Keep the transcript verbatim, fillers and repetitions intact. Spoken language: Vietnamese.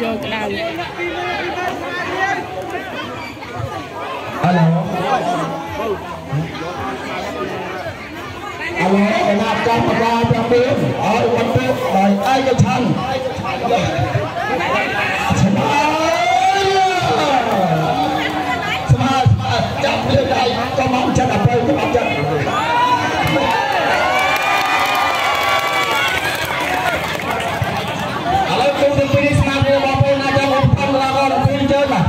vô cái đầu. Alo. Alo, em làm trong mà ra trong biển, ở quanh nước, rồi ai cho thằng. Smart, chấp lên đây, có mong chân đập đây, có mong chân. Alo, tôi tôi đi smart đi, bảo tôi là cho một phần là con chơi mà.